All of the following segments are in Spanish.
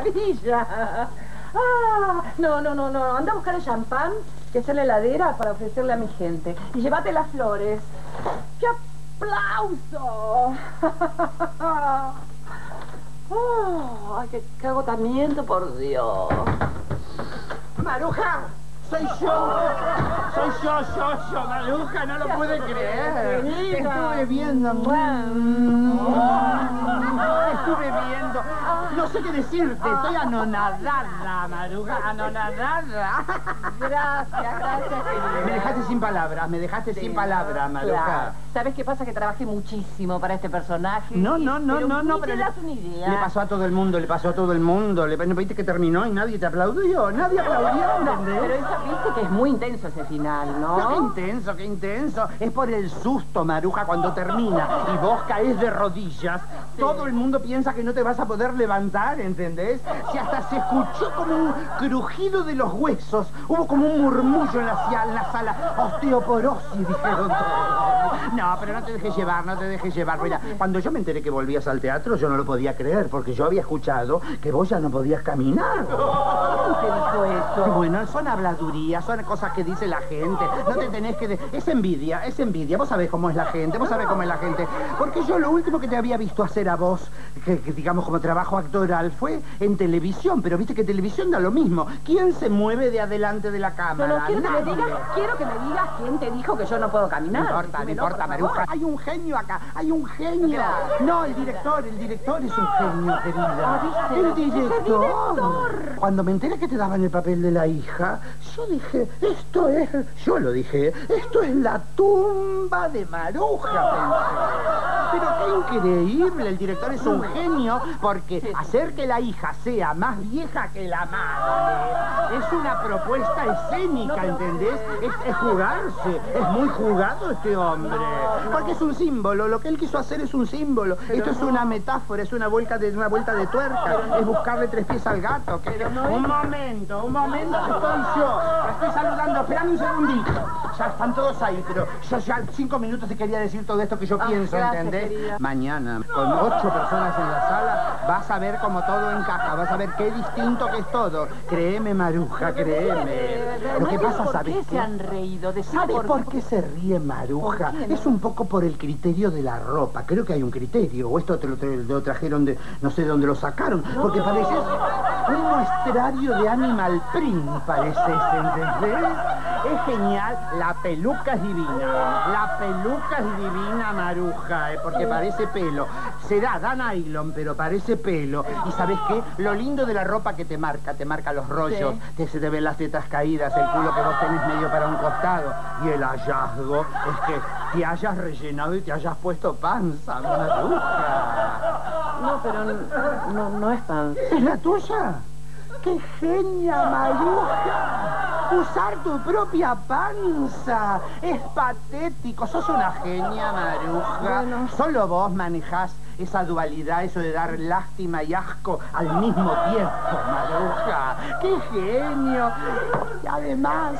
maravilla! Ah, no. Anda a buscar el champán, que está en la heladera, para ofrecerle a mi gente. Y llévate las flores. ¡Qué aplauso! Oh, ¡ay, qué agotamiento, por Dios! ¡Maruja! ¡Soy yo! ¡Soy yo, Maruja! ¡No lo pude creer! Estuve viendo... Estuve viendo... No sé qué decirte. Estoy anonadada, Maruja. Anonadada. Gracias, querido. Me dejaste sin palabras, Maruja. Claro. ¿Sabes qué pasa? Que trabajé muchísimo para este personaje. No, pero pero te das una idea. Le pasó a todo el mundo. ¿No viste que terminó y nadie te aplaudió? Nadie aplaudió, ¿entendés? Pero viste que es muy intenso ese final, ¿no? No, qué intenso. Es por el susto, Maruja, cuando termina y vos caes de rodillas. Sí. Todo el mundo piensa que no te vas a poder levantar, ¿entendés? Si hasta se escuchó como un crujido de los huesos. Hubo como un murmullo en la sala. Osteoporosis, dijeron todos. No, pero no te dejes llevar. Mira, cuando yo me enteré que volvías al teatro, yo no lo podía creer, porque yo había escuchado que vos ya no podías caminar. ¿Quién te dijo eso? Bueno, son habladurías, son cosas que dice la gente. No te tenés que... Es envidia. Vos sabés cómo es la gente, Porque yo lo último que te había visto hacer a vos, que digamos como trabajo actoral, fue en televisión. Pero viste que televisión da lo mismo. ¿Quién se mueve de adelante de la cámara? No, quiero que me digas quién te dijo que yo no puedo caminar. No importa, Maruja. Hay un genio acá, Claro. No, el director es un genio, querida. ¿Viste? El director. Cuando me enteré que te daban el papel de la hija, yo dije, esto es la tumba de Maruja, pensé. Pero qué increíble, el director es un genio, porque hacer que la hija sea más vieja que la madre es una propuesta escénica, ¿entendés? Es jugarse, es muy jugado este hombre. Porque es un símbolo, lo que él quiso hacer es un símbolo. Esto es una metáfora, es una vuelta de tuerca, es buscarle tres pies al gato. Un momento, estoy yo. Estoy saludando, espérame un segundito. Ya están todos ahí, pero yo ya 5 minutos te quería decir todo esto que yo pienso, ¿entendés? Querida. Mañana, con 8 personas en la sala, vas a ver cómo todo encaja, vas a ver qué distinto que es todo. Créeme, Maruja, créeme. Lo que pasa, ¿sabes qué? Se han reído. ¿Sabes por qué se ríe, Maruja? Es un poco por el criterio de la ropa. Creo que hay un criterio. O esto te lo trajeron de... No sé de dónde lo sacaron. Porque pareces un muestrario de Animal Print, pareces, ¿entendés? Es genial. La peluca es divina, Maruja, porque parece pelo. Da nylon, pero parece pelo. ¿Y sabes qué? Lo lindo de la ropa que te marca los rollos. Sí. Se te ven las tetas caídas, el culo que vos tenés medio para un costado. Y el hallazgo es que te hayas rellenado y te hayas puesto panza, Maruja. No, pero no es panza. ¿Es la tuya? ¡Qué genia, Maruja! Usar tu propia panza. Es patético. Sos una genia, Maruja. Bueno. Solo vos manejás esa dualidad, eso de dar lástima y asco al mismo tiempo, Maruja. ¡Qué genio! Y además,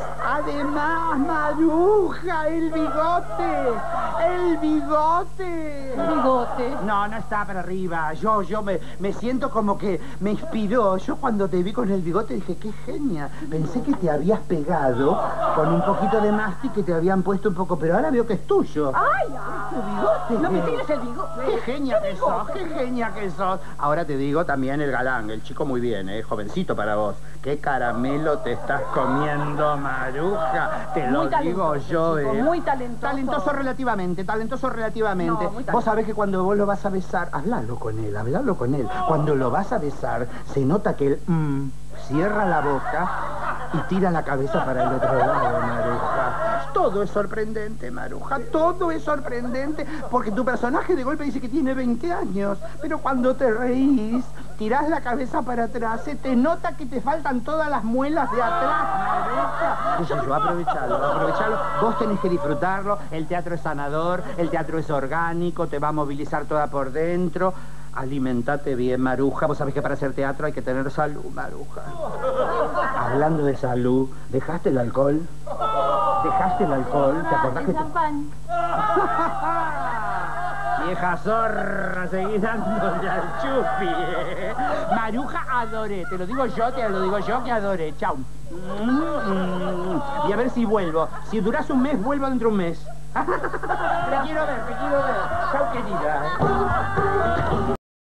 Maruja, el bigote. ¿El bigote? No está para arriba. Yo me siento como que me inspiró. Yo cuando te vi con el bigote dije, qué genia. Pensé que te habías pegado con un poquito de mastic que te habían puesto un poco, pero ahora veo que es tuyo. ¡Ay! Tu bigote. No me tires el bigote. ¡Qué genia que sos! Ahora te digo también el galán, el chico muy bien, jovencito para vos. ¡Qué caramelo te estás comiendo, Maruja! Te lo digo yo, Muy talentoso. Talentoso relativamente. No, vos sabés que cuando vos lo vas a besar, hablalo con él. Cuando lo vas a besar, se nota que él cierra la boca y tira la cabeza para el otro lado, Maruja. Todo es sorprendente, Maruja, todo es sorprendente, porque tu personaje de golpe dice que tiene 20 años, pero cuando te reís, tirás la cabeza para atrás, se te nota que te faltan todas las muelas de atrás, Maruja. Qué sé yo, aprovechalo. Vos tenés que disfrutarlo, el teatro es sanador, el teatro es orgánico, te va a movilizar toda por dentro. Alimentate bien, Maruja. Vos sabés que para hacer teatro hay que tener salud, Maruja. Hablando de salud, ¿dejaste el alcohol? ¿Te acordás el que champán. Vieja zorra, seguí dándole al chupi. Maruja, adoré. Te lo digo yo que adoré. Chau. Y a ver si vuelvo. Si duras un mes, vuelvo dentro de un mes. Te quiero ver. Chau, querida.